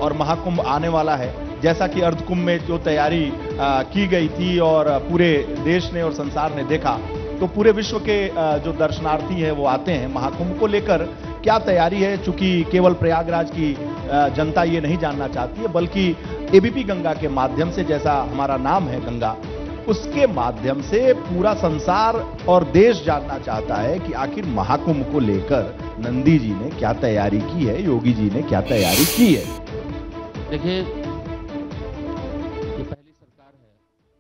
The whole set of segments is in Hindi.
और महाकुंभ आने वाला है। जैसा कि अर्धकुंभ में जो तैयारी की गई थी और पूरे देश ने और संसार ने देखा, तो पूरे विश्व के जो दर्शनार्थी हैं वो आते हैं। महाकुंभ को लेकर क्या तैयारी है? चूंकि केवल प्रयागराज की जनता ये नहीं जानना चाहती है, बल्कि एबीपी गंगा के माध्यम से, जैसा हमारा नाम है गंगा, उसके माध्यम से पूरा संसार और देश जानना चाहता है कि आखिर महाकुंभ को लेकर नंदी जी ने क्या तैयारी की है, योगी जी ने क्या तैयारी की है। देखिए, ये पहली सरकार है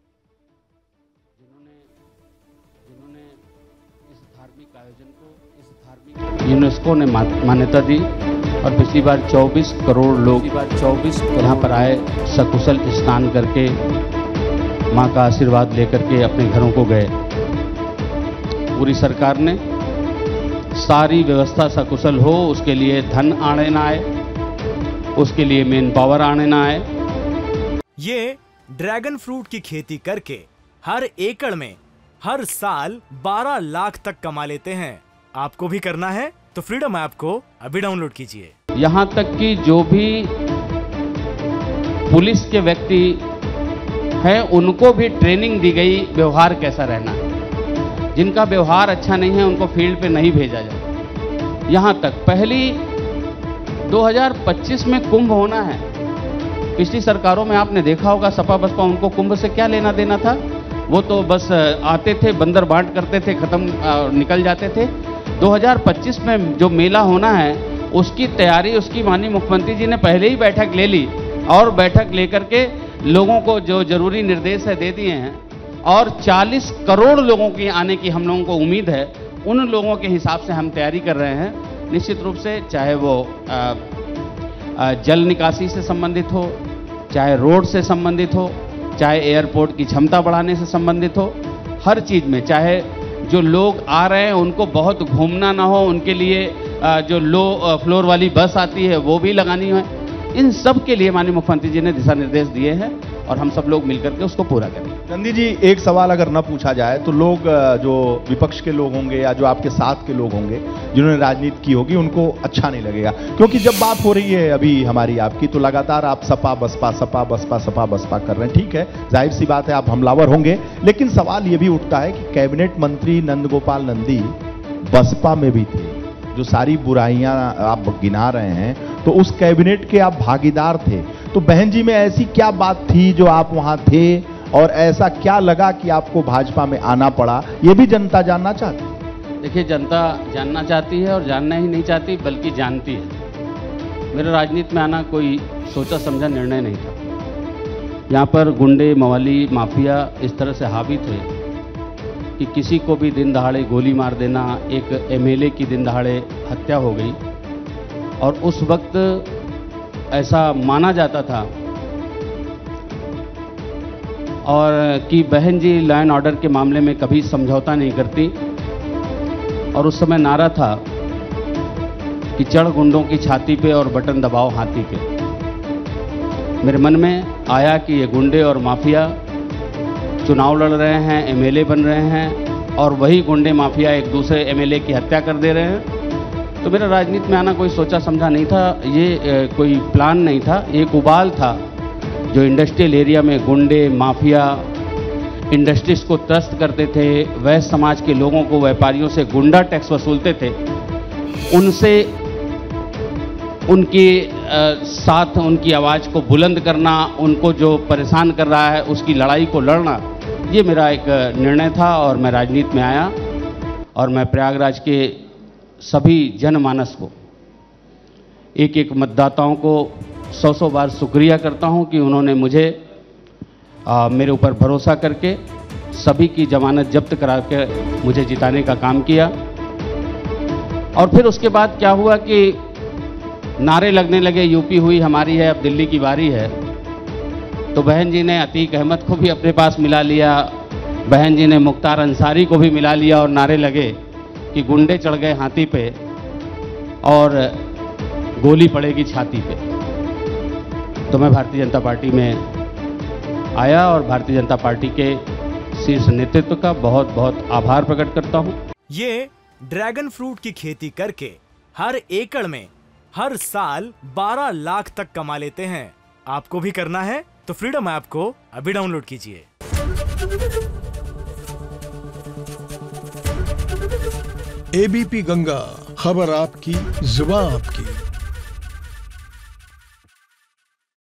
जिन्होंने इस धार्मिक आयोजन को, इस धार्मिक यूनेस्को ने मान्यता दी और पिछली बार 24 करोड़ लोग यहाँ पर आए, सकुशल स्नान करके माँ का आशीर्वाद लेकर के अपने घरों को गए। पूरी सरकार ने सारी व्यवस्था सकुशल हो, उसके लिए धन आने ना आए, उसके लिए मेन पावर आने ना आए। ये ड्रैगन फ्रूट की खेती करके हर एकड़ में हर साल 12 लाख तक कमा लेते हैं। आपको भी करना है तो फ्रीडम ऐप को अभी डाउनलोड कीजिए। यहाँ तक कि जो भी पुलिस के व्यक्ति हैं, उनको भी ट्रेनिंग दी गई व्यवहार कैसा रहना है। जिनका व्यवहार अच्छा नहीं है उनको फील्ड पे नहीं भेजा जाए। यहाँ तक पहली 2025 में कुंभ होना है। पिछली सरकारों में आपने देखा होगा, सपा बसपा, उनको कुंभ से क्या लेना देना था? वो तो बस आते थे, बंदर बांट करते थे, खत्म निकल जाते थे। 2025 में जो मेला होना है उसकी तैयारी, उसकी माननीय मुख्यमंत्री जी ने पहले ही बैठक ले ली और बैठक लेकर के लोगों को जो जरूरी निर्देश है दे दिए हैं और 40 करोड़ लोगों की आने की हम लोगों को उम्मीद है। उन लोगों के हिसाब से हम तैयारी कर रहे हैं। निश्चित रूप से चाहे वो जल निकासी से संबंधित हो, चाहे रोड से संबंधित हो, चाहे एयरपोर्ट की क्षमता बढ़ाने से संबंधित हो, हर चीज़ में, चाहे जो लोग आ रहे हैं उनको बहुत घूमना ना हो, उनके लिए जो लो फ्लोर वाली बस आती है वो भी लगानी है। इन सब के लिए माननीय मुख्यमंत्री जी ने दिशा निर्देश दिए हैं और हम सब लोग मिलकर के उसको पूरा करें। नंदी जी, एक सवाल अगर न पूछा जाए तो लोग, जो विपक्ष के लोग होंगे या जो आपके साथ के लोग होंगे जिन्होंने राजनीति की होगी, उनको अच्छा नहीं लगेगा। क्योंकि जब बात हो रही है अभी हमारी आपकी, तो लगातार आप सपा बसपा सपा बसपा सपा बसपा कर रहे हैं। ठीक है, जाहिर सी बात है आप हमलावर होंगे, लेकिन सवाल ये भी उठता है कि कैबिनेट मंत्री नंदगोपाल नंदी बसपा में भी थे। जो सारी बुराइयां आप गिना रहे हैं, तो उस कैबिनेट के आप भागीदार थे। तो बहन जी में ऐसी क्या बात थी जो आप वहां थे, और ऐसा क्या लगा कि आपको भाजपा में आना पड़ा? ये भी जनता जानना चाहती है। देखिए, जनता जानना चाहती है और जानना ही नहीं चाहती बल्कि जानती है। मेरा राजनीति में आना कोई सोचा समझा निर्णय नहीं था। यहाँ पर गुंडे, मवाली, माफिया इस तरह से हावी थे कि किसी को भी दिन दहाड़े गोली मार देना। एक एमएलए की दिन दहाड़े हत्या हो गई और उस वक्त ऐसा माना जाता था और कि बहन जी लॉ एंड ऑर्डर के मामले में कभी समझौता नहीं करती। और उस समय नारा था कि चढ़ गुंडों की छाती पे और बटन दबाओ हाथी पे। मेरे मन में आया कि ये गुंडे और माफिया चुनाव लड़ रहे हैं, एमएलए बन रहे हैं और वही गुंडे माफिया एक दूसरे एमएलए की हत्या कर दे रहे हैं। तो मेरा राजनीति में आना कोई सोचा समझा नहीं था, ये कोई प्लान नहीं था। एक उबाल था जो इंडस्ट्रियल एरिया में गुंडे, माफिया इंडस्ट्रीज को त्रस्त करते थे, वैश्य समाज के लोगों को, व्यापारियों से गुंडा टैक्स वसूलते थे, उनसे उनकी साथ उनकी आवाज़ को बुलंद करना, उनको जो परेशान कर रहा है उसकी लड़ाई को लड़ना, ये मेरा एक निर्णय था। और मैं राजनीति में आया और मैं प्रयागराज के सभी जनमानस को, एक एक मतदाताओं को 100 बार शुक्रिया करता हूं कि उन्होंने मुझे मेरे ऊपर भरोसा करके सभी की जमानत जब्त करा के मुझे जिताने का काम किया। और फिर उसके बाद क्या हुआ कि नारे लगने लगे, यूपी हुई हमारी है, अब दिल्ली की बारी है। तो बहन जी ने अतीक अहमद को भी अपने पास मिला लिया, बहन जी ने मुख्तार अंसारी को भी मिला लिया और नारे लगे कि गुंडे चढ़ गए हाथी पे और गोली पड़ेगी छाती पे। तो मैं भारतीय जनता पार्टी में आया और भारतीय जनता पार्टी के शीर्ष नेतृत्व का बहुत बहुत आभार प्रकट करता हूं। ये ड्रैगन फ्रूट की खेती करके हर एकड़ में हर साल 12 लाख तक कमा लेते हैं। आपको भी करना है तो फ्रीडम ऐप को अभी डाउनलोड कीजिए। एबीपी गंगा, खबर आपकी, जुबान आपकी।